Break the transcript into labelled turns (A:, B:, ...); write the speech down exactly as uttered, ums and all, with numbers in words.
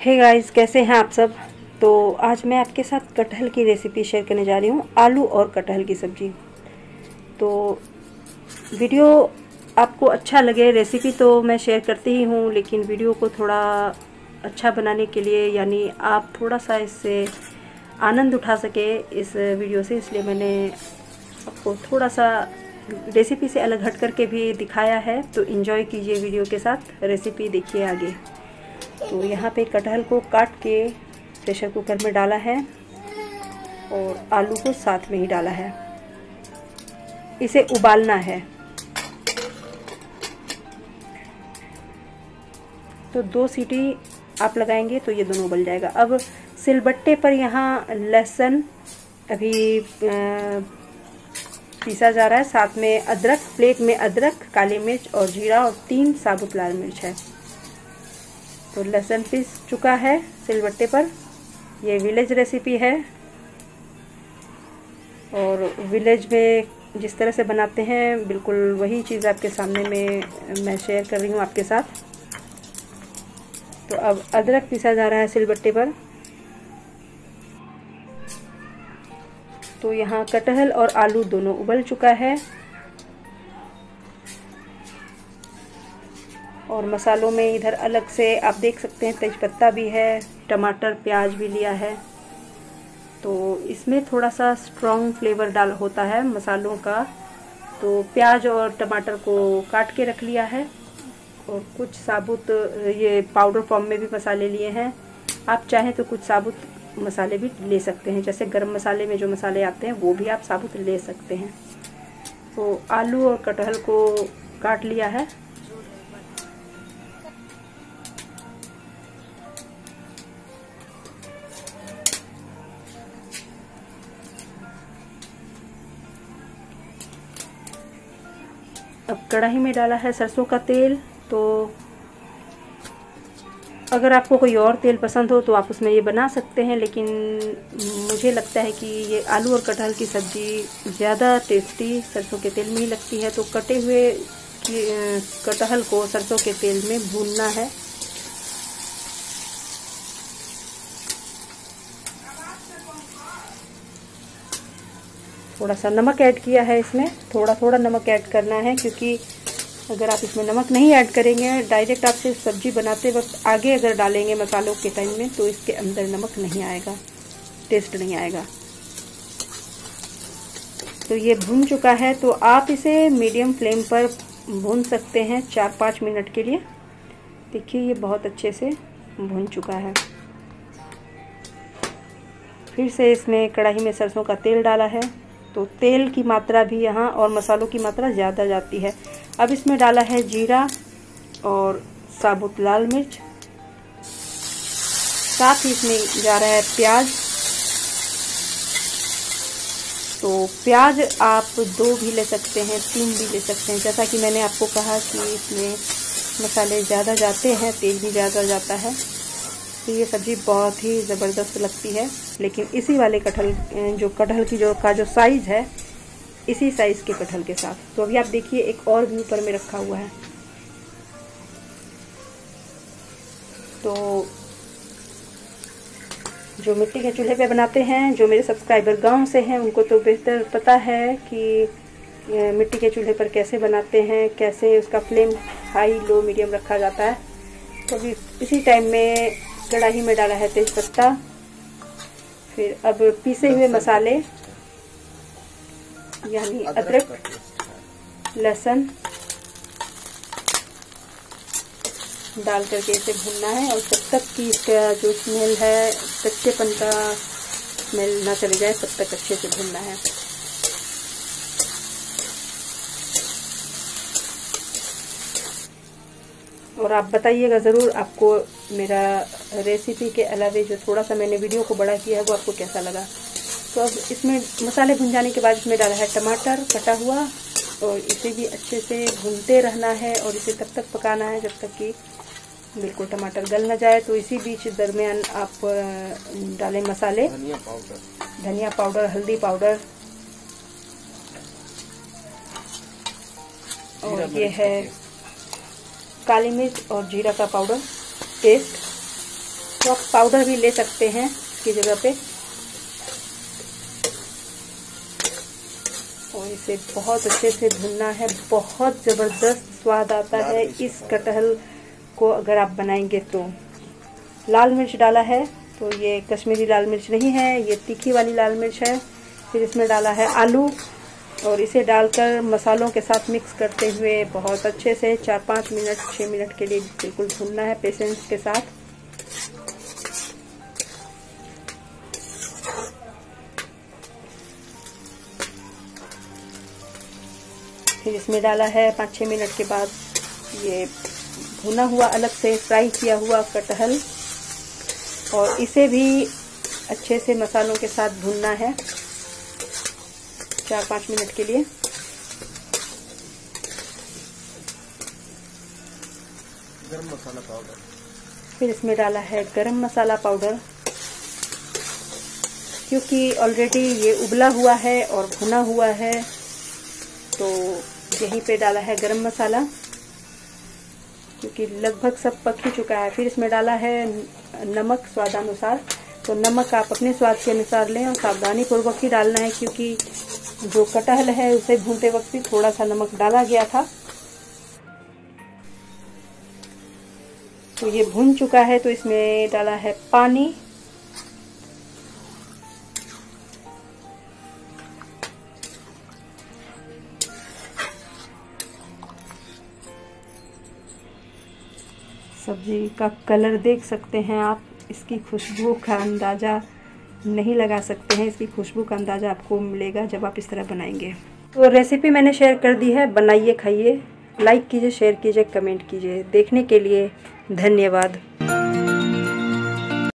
A: Hey guys, कैसे हैं आप सब। तो आज मैं आपके साथ कटहल की रेसिपी शेयर करने जा रही हूँ, आलू और कटहल की सब्ज़ी। तो वीडियो आपको अच्छा लगे, रेसिपी तो मैं शेयर करती ही हूँ, लेकिन वीडियो को थोड़ा अच्छा बनाने के लिए, यानी आप थोड़ा सा इससे आनंद उठा सके इस वीडियो से, इसलिए मैंने आपको थोड़ा सा रेसिपी से अलग हट करके भी दिखाया है। तो एंजॉय कीजिए वीडियो के साथ, रेसिपी देखिए आगे। तो यहाँ पे कटहल को काट के प्रेशर कुकर में डाला है और आलू को साथ में ही डाला है। इसे उबालना है। तो दो सीटी आप लगाएंगे तो ये दोनों उबल जाएगा। अब सिलबट्टे पर यहाँ लहसुन अभी पीसा जा रहा है, साथ में अदरक, प्लेट में अदरक, काली मिर्च और जीरा और तीन साबुत लाल मिर्च है। तो लहसुन पीस चुका है सिलबट्टे पर। ये विलेज रेसिपी है और विलेज में जिस तरह से बनाते हैं बिल्कुल वही चीज़ आपके सामने में मैं शेयर कर रही हूँ आपके साथ। तो अब अदरक पीसा जा रहा है सिलबट्टे पर। तो यहाँ कटहल और आलू दोनों उबल चुका है और मसालों में इधर अलग से आप देख सकते हैं तेजपत्ता भी है, टमाटर, प्याज भी लिया है। तो इसमें थोड़ा सा स्ट्रॉन्ग फ्लेवर डाल होता है मसालों का। तो प्याज और टमाटर को काट के रख लिया है और कुछ साबुत ये पाउडर फॉर्म में भी मसाले लिए हैं। आप चाहें तो कुछ साबुत मसाले भी ले सकते हैं, जैसे गरम मसाले में जो मसाले आते हैं वो भी आप साबुत ले सकते हैं। तो आलू और कटहल को काट लिया है। अब कढ़ाई में डाला है सरसों का तेल। तो अगर आपको कोई और तेल पसंद हो तो आप उसमें ये बना सकते हैं, लेकिन मुझे लगता है कि ये आलू और कटहल की सब्ज़ी ज़्यादा टेस्टी सरसों के तेल में ही लगती है। तो कटे हुए कटहल को सरसों के तेल में भूनना है। थोड़ा सा नमक ऐड किया है इसमें, थोड़ा थोड़ा नमक ऐड करना है, क्योंकि अगर आप इसमें नमक नहीं ऐड करेंगे, डायरेक्ट आप सिर्फ सब्जी बनाते वक्त आगे अगर डालेंगे मसालों के टाइम में, तो इसके अंदर नमक नहीं आएगा, टेस्ट नहीं आएगा। तो ये भून चुका है। तो आप इसे मीडियम फ्लेम पर भून सकते हैं चार पाँच मिनट के लिए। देखिए ये बहुत अच्छे से भून चुका है। फिर से इसमें कढ़ाई में सरसों का तेल डाला है। तो तेल की मात्रा भी यहाँ और मसालों की मात्रा ज़्यादा जाती है। अब इसमें डाला है जीरा और साबुत लाल मिर्च, साथ ही इसमें जा रहा है प्याज। तो प्याज आप दो भी ले सकते हैं, तीन भी ले सकते हैं, जैसा कि मैंने आपको कहा कि इसमें मसाले ज़्यादा जाते हैं, तेल भी ज़्यादा जाता है। तो ये सब्ज़ी बहुत ही ज़बरदस्त लगती है। लेकिन इसी वाले कटहल जो कटहल की जो का जो साइज़ है, इसी साइज़ के कटहल के साथ। तो अभी आप देखिए एक और भी ऊपर में रखा हुआ है। तो जो मिट्टी के चूल्हे पे बनाते हैं, जो मेरे सब्सक्राइबर गांव से हैं, उनको तो बेहतर पता है कि मिट्टी के चूल्हे पर कैसे बनाते हैं, कैसे उसका फ्लेम हाई लो मीडियम रखा जाता है। तो अभी इसी टाइम में कढ़ाई में डाला है तेजपत्ता। फिर अब पीसे हुए मसाले यानी अदरक, लहसुन डाल करके इसे भूनना है, और जब तक कि इसका जो स्मेल है, कच्चेपन का स्मेल ना चले जाए, तब तक अच्छे से भूनना है। और आप बताइएगा ज़रूर आपको मेरा रेसिपी के अलावे जो थोड़ा सा मैंने वीडियो को बड़ा किया है वो आपको कैसा लगा। तो अब इसमें मसाले भुन जाने के बाद इसमें डाला है टमाटर कटा हुआ, और इसे भी अच्छे से भूनते रहना है और इसे तब तक पकाना है जब तक कि बिल्कुल टमाटर गल न जाए। तो इसी बीच दरमियान आप डालें मसाले, धनिया पाउडर धनिया पाउडर हल्दी पाउडर, और ये है काली मिर्च और जीरा का पाउडर टेस्ट। तो आप पाउडर भी ले सकते हैं इसकी जगह पे। और इसे बहुत अच्छे से भुनना है। बहुत ज़बरदस्त स्वाद आता है इस कटहल को अगर आप बनाएंगे तो। लाल मिर्च डाला है तो ये कश्मीरी लाल मिर्च नहीं है, ये तीखी वाली लाल मिर्च है। फिर इसमें डाला है आलू और इसे डालकर मसालों के साथ मिक्स करते हुए बहुत अच्छे से चार पाँच मिनट छः मिनट के लिए बिल्कुल भूनना है पेशेंस के साथ। फिर इसमें डाला है पाँच छः मिनट के बाद ये भुना हुआ अलग से फ्राई किया हुआ कटहल, और इसे भी अच्छे से मसालों के साथ भूनना है चार पाँच मिनट के लिए।
B: गरम मसाला पाउडर,
A: फिर इसमें डाला है गरम मसाला पाउडर, क्योंकि ऑलरेडी ये उबला हुआ है और भुना हुआ है तो यहीं पे डाला है गरम मसाला, क्योंकि लगभग सब पक ही चुका है। फिर इसमें डाला है नमक स्वादानुसार, तो नमक आप अपने स्वाद के अनुसार लें और सावधानी पूर्वक ही डालना है, क्योंकि जो कटहल है उसे भूनते वक्त भी थोड़ा सा नमक डाला गया था। तो ये भून चुका है तो इसमें डाला है पानी। सब्जी का कलर देख सकते हैं आप, इसकी खुशबू का अंदाज़ा नहीं लगा सकते हैं। इसकी खुशबू का अंदाज़ा आपको मिलेगा जब आप इस तरह बनाएंगे। तो रेसिपी मैंने शेयर कर दी है, बनाइए खाइए, लाइक कीजिए, शेयर कीजिए, कमेंट कीजिए। देखने के लिए धन्यवाद।